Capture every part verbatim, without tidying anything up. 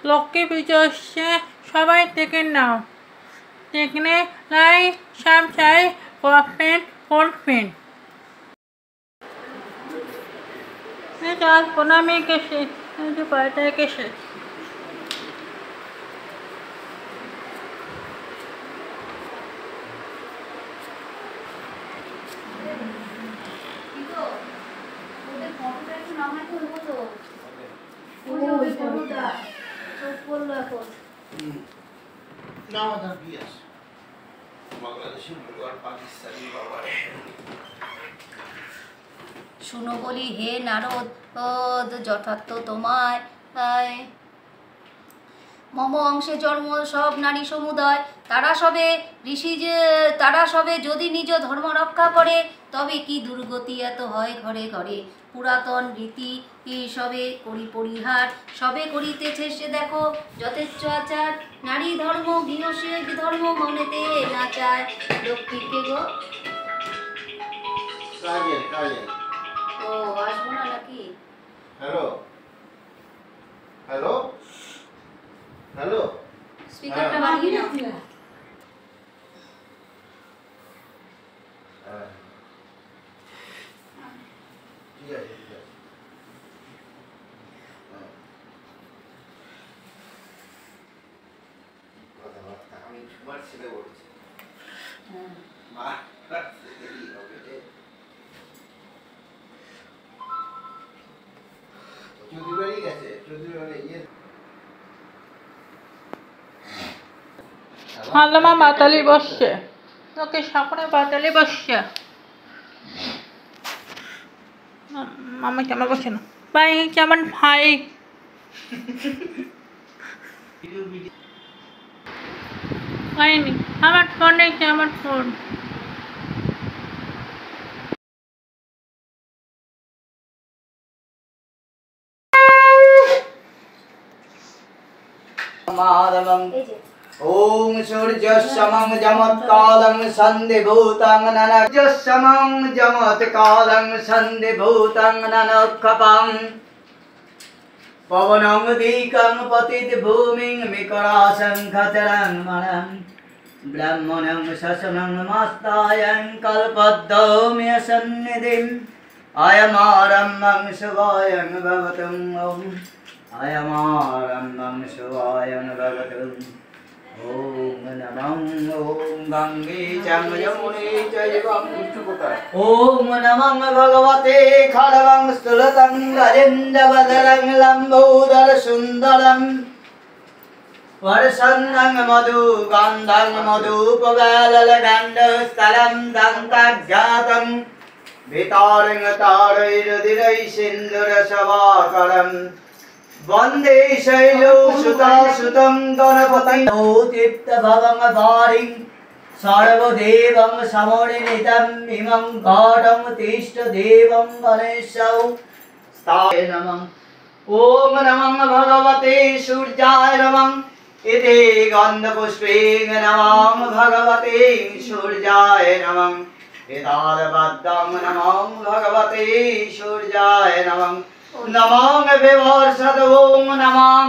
লক্ষ্মী পুজো আসছে, সবাই থেকে নাও। দেখলে লাইক সাবস্ক্রাইব করবেন করবেন। প্রণামী কেসে পায়টায় কেসে শুনো বলি হে নারদ, যথার্থ তোমায় মম অংশে জন্ম সব নারী সমুদায়, তারা সবে ঋষি যে তারা সবে যদি নিজ ধর্ম রক্ষা করে, তবে কি দুর্গতি এত হয় ঘরে ঘরে। পুরাতন রীতি সবে করি পরিহার, সবে করিতেছে সে দেখো যথেচ্ছ আচার। নারী ধর্ম গৃহসে ধর্ম মনেতে না চায়। লক্ষ্মীকে গো ও আসবো না নাকি? হ্যালো হ্যালো হ্যালো স্পিকারটা বাড়িয়ে নাও। ঠিক আছে ঠিক আছে কথাবার্তা আমি তোমার ছেলে বলছি। মা চৌধুরী গেছে চৌধুরী মানে ইয়ে মালামা বাতালি বসছে, তোকে সামনে বাতালি বসছে। মামা কেমন বসে না ভাই, কেমন ভাই হয়নি আমার ফোনে, আমার ফোন ओम सूर्यस्समं जमत्कालं सन्धिभूतं ननजस्समं जमत्कालं सन्धिभूतं ननखपं पवनं दीकं पतितभूमिं मिकरासं खचरं मणं ब्रह्मणं शशनं मस्तायं कल्पद्दौम्यसन्निधिम् अयमारम्भं शिवायं भवतुम् ॐ अयमारम्भं शिवायं भवतुम् ओम नमः ओम गंगे च यमुने चैव ओम नमः भगवते खड्गं स्थूलतं गजेन्द्रवदनं लम्बोदर सुन्दरं वर्षन्नं मधु गन्धं मधुपगालगण्डस्थलं दन्ताज्ञातं वितारं तारैरुदिरै सिन्दूरशवाकरम् वंदे शैलो सुता सुतं गणपतिं तीर्थभवं वारिं सर्वदेवं समोनितं इमं घाटं तिष्ठदेवं गणेशौ स्थाय नमः। ओम नमः भगवते सूर्याय नमः। इति गन्धपुष्पेण नमः भगवते सूर्याय नमः। एतावद्दं नमः भगवते सूर्याय नमः। नमः विवर्षद ओम नमः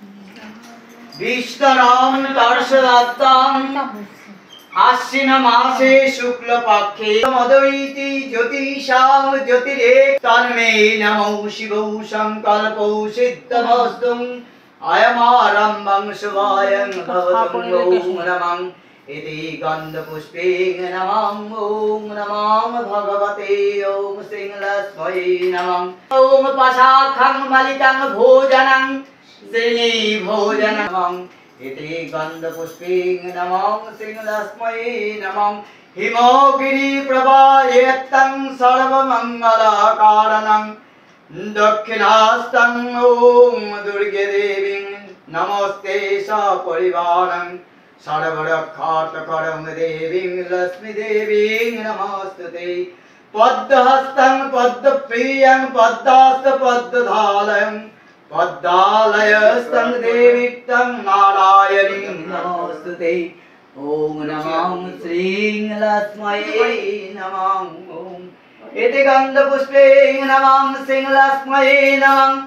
विष्णुराम दर्शदत्तं आश्विन मासे शुक्ल पक्षे मदोइति ज्योतिषां ज्योतिरेक तन्मे नमो शिवो संकल्पो सिद्धमस्तु अयमारम्भं शिवायं भवतुम् ओम नमः। इति गन्धपुष्पेण नमः ओम नमः भगवते ओम सिंहलक्ष्मये नमः। ओम पशाखं मलितं भोजनं श्रेणी भोजनं। इति गन्धपुष्पेण नमः सिंहलक्ष्मये नमः। हिमगिरिप्रवाहयतं सर्वमङ्गलकारणं दक्षिणास्तं ओम दुर्गे देवी नमस्ते सपरिवारं सर्वरक्षार्थकरं देवीं लक्ष्मी देवीं नमस्तुते। पद्महस्तं पद्मप्रियं पद्मास्त पद्मधालयं पद्मालयस्तं देवीं नारायणीं नमस्तुते। ओम नमः श्रीं लक्ष्मये नमः। ओम इति गन्धपुष्पेण नमः सिंहलक्ष्मये नमः।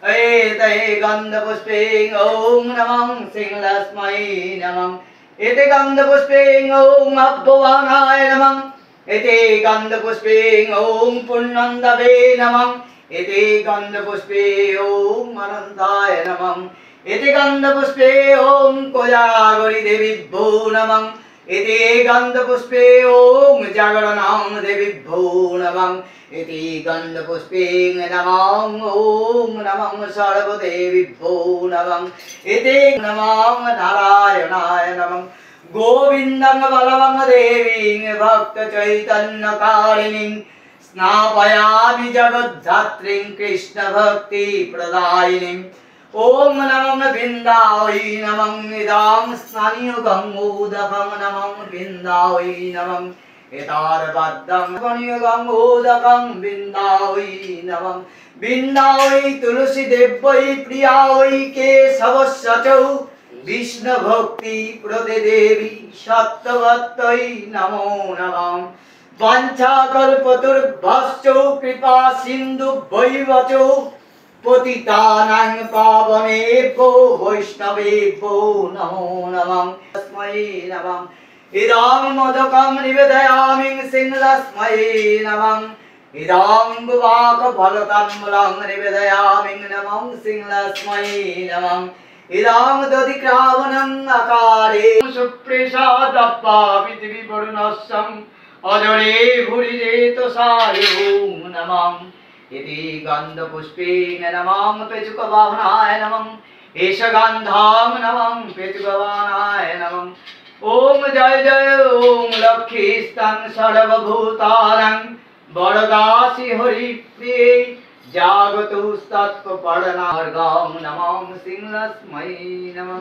एते गन्धपुष्पेन ॐ नमः सिंहलक्ष्मै नमः एते गन्धपुष्पेन ॐ अभ्यवानाय नमः एते गन्धपुष्पेन ॐ पुण्यन्दवे नमः एते गन्धपुष्पे ॐ अनन्ताय नमः एते गन्धपुष्पे ॐ कोजागरी देवीभ्यो नमः एते गन्धपुष्पे ॐ जागरणां देवीभ्यो नमः एते गन्धपुष्पेन नमः ॐ नमः सर्वदेवीभ्यो नमः एते नमः नारायणाय नमः गोविन्दं बलवं देवीं भक्तचैतन्यकारिणीं स्नापयामि जगद्धात्रीं कृष्णभक्तिप्रदायिनीं ॐ नमः बिन्दावै नमः इदां स्नानीय गङ्गोदकं नमः बिन्दावै नमः एतावद्दं स्नानीय गङ्गोदकं बिन्दावै नमः बिन्दावै तुलसीदेव्यै प्रियावै केशवस्य च विष्णुभक्ति प्रदे देवी सत्यवत्यै नमो नमः वाञ्छाकल्पतरुभ्यश्च कृपा सिन्धुभ्यैव च पतितानां पावनेभ्यो वैष्णवेभ्यो नमो नमः तस्मै नमः इदं मोदकं निवेदयामि सिंहलक्ष्मै नमः इदं गुवाकफलकमलं निवेदयामि नमः सिंहलक्ष्मै नमः इदं दधिक्रावणम् आकारे सुप्रसादप्पाविद्विवर्णस्सम् अजरे भुरिजे तसायो नमः इति गन्धपुष्पेन नमः पेचुकवाहनाय नमः एष गन्धां नमः पेचुकवाहनाय नमः ॐ जय जय ॐ लक्ष्मीस्तं सर्वभूतानां वरदासि हरिप्रिये जागतुस्तत्त्वपरनार्गां नमः सिंहलक्ष्मै नमः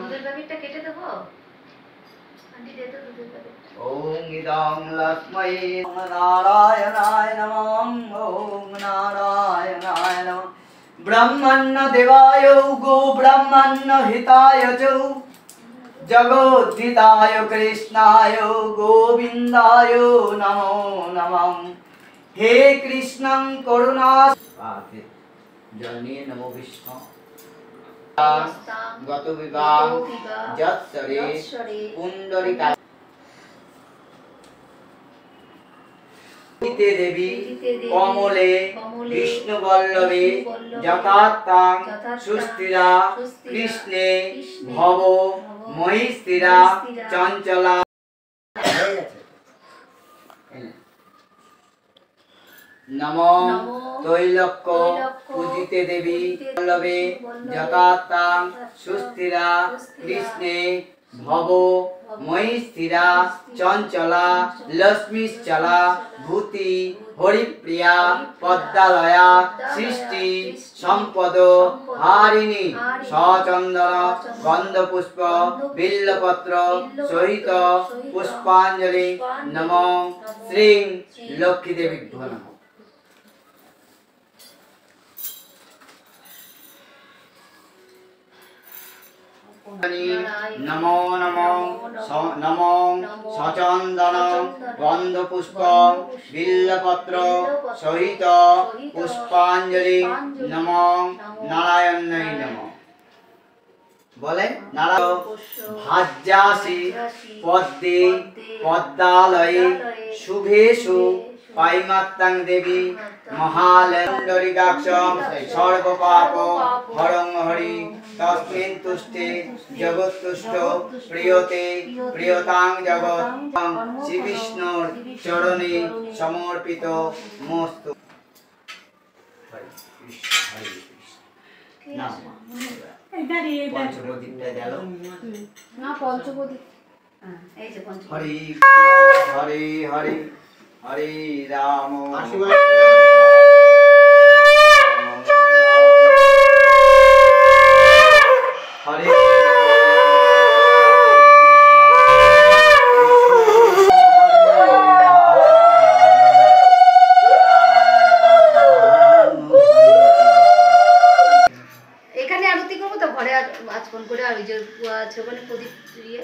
ॐ इदं लक्ष्मै नारायणाय नमः ॐ नारायणाय नमः ब्रह्मण्य देवाय गो ब्रह्मण्य हिताय च जगोद्धिताय कृष्णाय गोविन्दाय नमो नमः हे कृष्णं करुणा जन्मे नमो विष्णु गत विभाग जत्सरे पुंडरीका देवी कमले विष्णुवल्लभे जकात्तां सुस्थिरा कृष्णे भवो मयि स्थिरा चंचला नमो तैलक्य पूजिते देवी वल्लभे जकात्तां सुस्थिरा कृष्णे भवो मयि स्थिरा चंचला लक्ष्मीश्चला भूति हरिप्रिया पद्मालया सृष्टि संपद हारिणी सचंदन गंधपुष्प बिल्लपत्र सहित पुष्पांजलि नमो श्री लक्ष्मी देवी नमः नमो नमो नमो सचंदन गंधपुष्प बिल्लपत्र सहित पुष्पांजलि नमो नारायण नमो बोले नारायण भाज्यासि पद्मे पद्मालये शुभेषु पाइमात्तां देवी महालंडरिकाक्षं सर्वपाप हरं हरि तस्मिन् तुष्टे जगत्तुष्टो प्रियते प्रियतां जगत् श्री विष्णुर चरणे समर्पितो मोस्तु हरे कृष्ण हरे कृष्ण नाम पंचप्रदीपটা গেল না পঞ্চবদী এই যে পঞ্চ हरे हरे हरे हरे राम हरे এখানে আরতি করবো তো ঘরে আজকন করে আর ওই যে আছে ওখানে প্রদীপ দিয়ে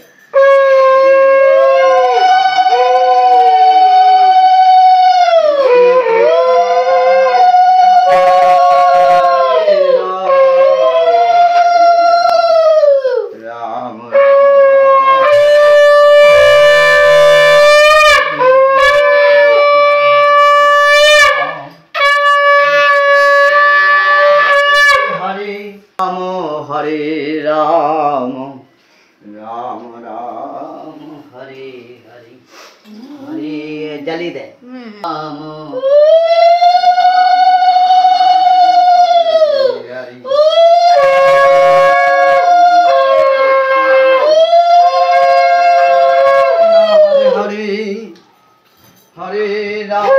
हरे राम राम राम हरे हरे हरे जली दे राम हरे राम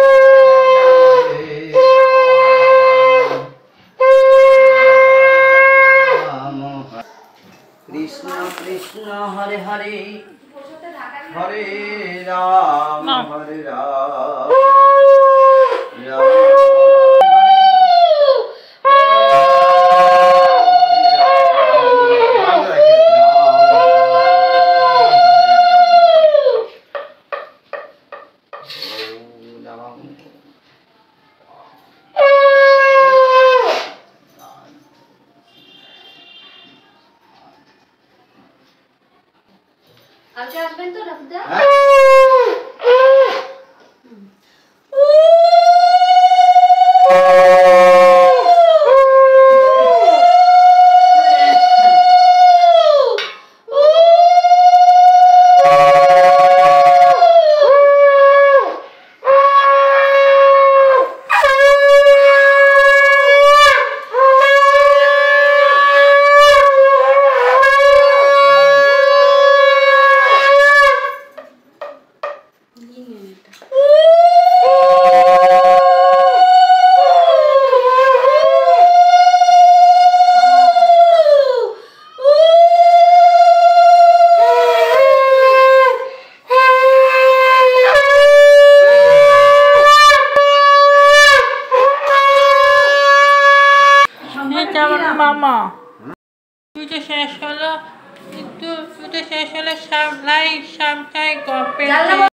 कृष्ण कृष्ण हरे हरे हरे राम हरे राम আজকে আসবেন তো ঠাকুরদা? মামা পুজো শেষ হলো, একটু পুজো শেষ হলে সব লাইট সব